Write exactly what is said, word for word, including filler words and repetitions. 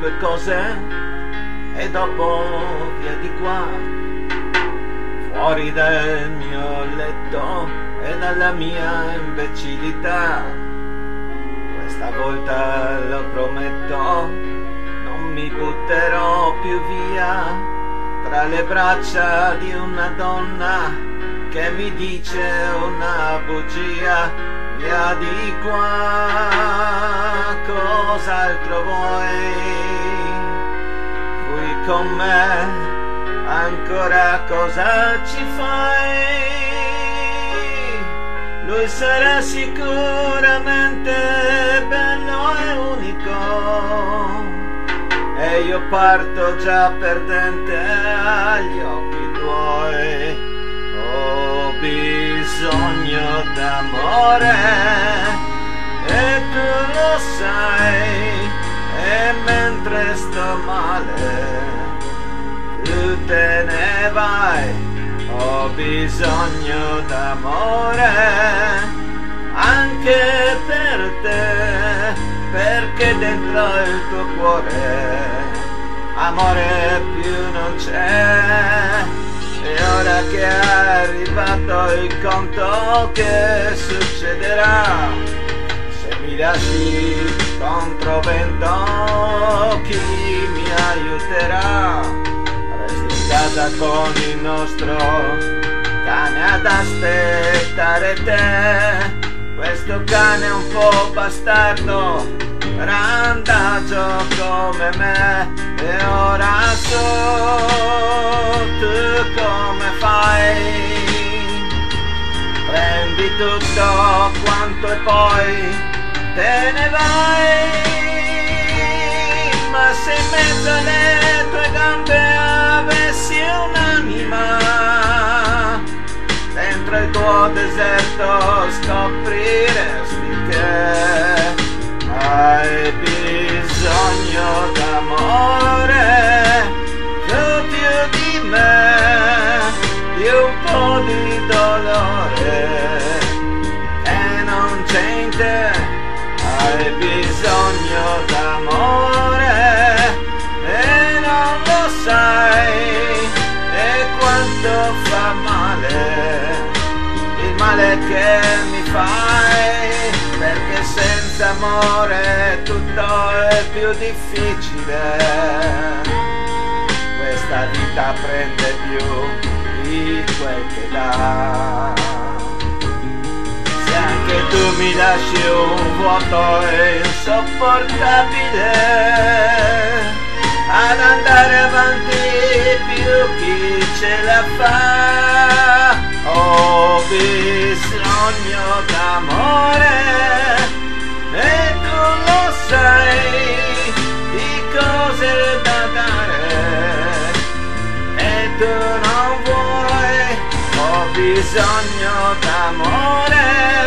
tue cose e dopo via di qua, fuori dal mio letto e dalla mia imbecillità. Questa volta lo prometto, non mi butterò più via tra le braccia di una donna che mi dice una bugia. Via di qua, cos'altro vuoi? Qui con me, ancora cosa ci fai? Lui sarà sicuramente bello e unico, e io parto già perdente agli occhi tuoi. Ho bisogno d'amore e tu lo sai, e mentre sto male tu te ne vai. Ho bisogno d'amore anche per te, perché dentro il tuo cuore amore più non c'è. E ora che è arrivato il conto, che succederà? Se mi lasci contro vento, chi mi aiuterà? Resti in casa con il nostro cane ad aspettare te. Questo cane è un po' bastardo, randagio come me. E ora so tu come fai, prendi tutto quanto e poi te ne vai. Ma se in mezzo alle tue gambe avessi un'anima, dentro il tuo deserto scopriresti che hai bisogno d'amore, tu più di me, di un po' di dolore che non c'è in te. Hai bisogno d'amore e non lo sai, e quanto fa male il male che mi fai, perché senza amore tutto è più difficile. Questa vita prende più di quel che dà. Se anche tu mi lasci un vuoto insopportabile ad andare avanti, più chi ce la fa. Ho bisogno d'amore e tu lo sai, di cose da dare e tu non vuoi. Ho bisogno d'amore